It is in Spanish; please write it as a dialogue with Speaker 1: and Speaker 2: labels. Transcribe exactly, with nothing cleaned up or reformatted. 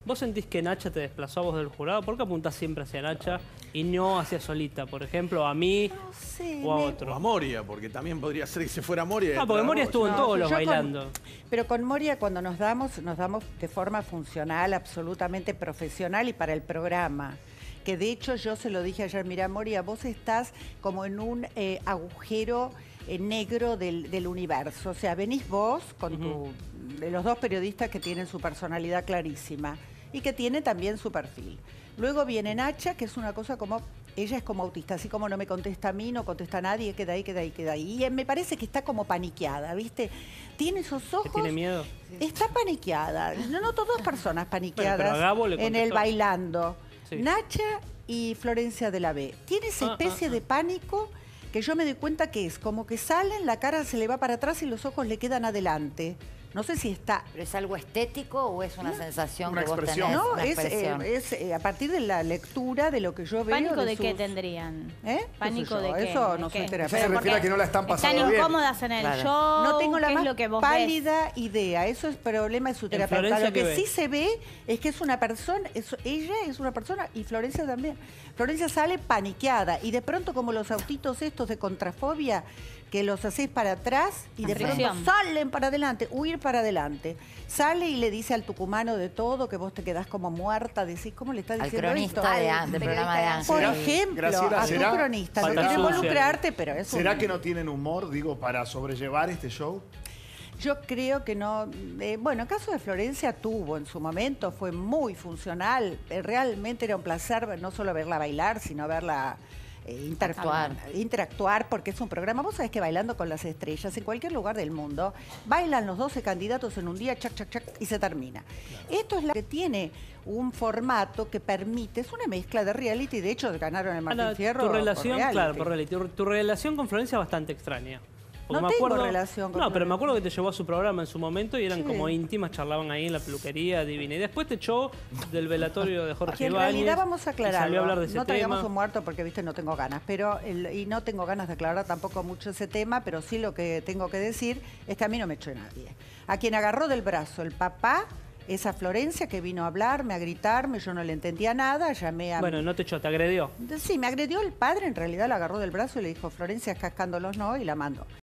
Speaker 1: ¿Vos sentís que Nacha te desplazó a vos del jurado? ¿Por qué apuntás siempre hacia Nacha y no hacia Solita? Por ejemplo, a mí
Speaker 2: no sé,
Speaker 1: o a
Speaker 2: me...
Speaker 1: otro.
Speaker 3: O a Moria, porque también podría ser que se fuera Moria.
Speaker 1: No, porque Moria estuvo en
Speaker 2: No,
Speaker 1: todos los
Speaker 2: yo con-
Speaker 1: bailando.
Speaker 2: Pero con Moria cuando nos damos, nos damos de forma funcional, absolutamente profesional y para el programa. Que de hecho yo se lo dije ayer, mira Moria, vos estás como en un eh, agujero eh, negro del, del universo. O sea, venís vos con
Speaker 1: Uh-huh.
Speaker 2: tu, de los dos periodistas que tienen su personalidad clarísima y que tiene también su perfil. Luego viene Nacha, que es una cosa como... Ella es como autista, así como no me contesta a mí, no contesta a nadie, queda ahí, queda ahí, queda ahí. Y me parece que está como paniqueada, ¿viste? Tiene esos ojos...
Speaker 1: ¿Que tiene miedo?
Speaker 2: Está paniqueada. No noto dos personas paniqueadas
Speaker 1: Bueno, pero a Gabo le
Speaker 2: en el
Speaker 1: contestó.
Speaker 2: bailando.
Speaker 1: Sí.
Speaker 2: Nacha y Florencia de la B. Tiene esa
Speaker 1: Ah,
Speaker 2: especie
Speaker 1: ah,
Speaker 2: de pánico que yo me doy cuenta que es como que salen, la cara se le va para atrás y los ojos le quedan adelante. No sé si está...
Speaker 4: ¿Pero es algo estético o es una
Speaker 2: No.
Speaker 4: sensación
Speaker 3: Una
Speaker 4: que vos
Speaker 3: expresión.
Speaker 4: tenés?
Speaker 2: No,
Speaker 4: Una
Speaker 2: es, eh,
Speaker 4: expresión.
Speaker 2: es, eh, a partir de la lectura de lo que yo veo.
Speaker 5: ¿Pánico de qué
Speaker 2: sus-
Speaker 5: tendrían?
Speaker 2: ¿Eh? ¿Qué
Speaker 5: ¿Pánico
Speaker 2: sé yo?
Speaker 5: de qué?
Speaker 2: Eso
Speaker 5: ¿De
Speaker 2: no
Speaker 5: qué?
Speaker 2: soy terapeuta.
Speaker 6: Se
Speaker 5: Pero
Speaker 6: refiere a que no la están
Speaker 5: porque
Speaker 6: pasando
Speaker 5: Están
Speaker 6: bien.
Speaker 5: incómodas en el
Speaker 4: Claro.
Speaker 5: show.
Speaker 2: No tengo la
Speaker 5: ¿Qué
Speaker 2: más
Speaker 5: es lo que vos ves?
Speaker 2: pálida idea. Eso es problema de su terapeuta.
Speaker 1: Florencia
Speaker 2: Lo que
Speaker 1: qué ve?
Speaker 2: sí se ve es que es una persona, es- ella es una persona y Florencia también. Florencia sale paniqueada y de pronto como los autitos estos de contrafobia que los hacéis para atrás y de
Speaker 5: La
Speaker 2: pronto
Speaker 5: fricción.
Speaker 2: salen para adelante, huir para adelante. Sale y le dice al tucumano de todo que vos te quedás como muerta, decís, ¿cómo le está
Speaker 4: Al
Speaker 2: diciendo
Speaker 4: cronista
Speaker 2: esto?
Speaker 4: de
Speaker 2: Al
Speaker 4: An- del
Speaker 2: periodista
Speaker 4: programa de
Speaker 2: de
Speaker 4: Ángel.
Speaker 2: Por
Speaker 6: ¿Será-
Speaker 2: ejemplo,
Speaker 6: Graciela,
Speaker 2: a tu
Speaker 6: será-
Speaker 2: cronista. No
Speaker 1: Falta
Speaker 2: quiero
Speaker 1: sucia.
Speaker 2: involucrarte, pero es
Speaker 6: ¿Será
Speaker 2: un-
Speaker 6: que no tienen humor, digo, para sobrellevar este show?
Speaker 2: Yo creo que no. Eh, bueno, el caso de Florencia tuvo en su momento, fue muy funcional. Eh, realmente era un placer no solo verla bailar, sino verla eh, interactuar. interactuar, porque es un programa. Vos sabés que Bailando con las Estrellas, en cualquier lugar del mundo, bailan los doce candidatos en un día, chac, chac, chac, y se termina. Esto es lo que tiene un formato que permite, es una mezcla de reality, de hecho ganaron el Martín
Speaker 1: Ana,
Speaker 2: Fierro.
Speaker 1: tu
Speaker 2: por
Speaker 1: relación,
Speaker 2: reality.
Speaker 1: claro, por reality. Tu, tu relación con Florencia es bastante extraña. Porque
Speaker 2: No
Speaker 1: me
Speaker 2: tengo
Speaker 1: acuerdo,
Speaker 2: relación con
Speaker 1: No, pero
Speaker 2: Florencia.
Speaker 1: me acuerdo que te llevó a su programa en su momento y eran
Speaker 2: Sí.
Speaker 1: como íntimas, charlaban ahí en la peluquería divina. Y después te echó del velatorio de Jorge
Speaker 2: Que en
Speaker 1: Ibáñez.
Speaker 2: realidad vamos a
Speaker 1: y
Speaker 2: aclarar.
Speaker 1: salió a hablar de ese
Speaker 2: No traigamos
Speaker 1: tema.
Speaker 2: un muerto porque, viste, no tengo ganas. pero el- Y no tengo ganas de aclarar tampoco mucho ese tema, pero sí lo que tengo que decir es que a mí no me echó nadie. A quien agarró del brazo el papá, esa Florencia que vino a hablarme, a gritarme, yo no le entendía nada, llamé a...
Speaker 1: Bueno, no te echó, te agredió.
Speaker 2: Sí, me agredió el padre, en realidad la agarró del brazo y le dijo, Florencia, cascándolos no, y la mandó.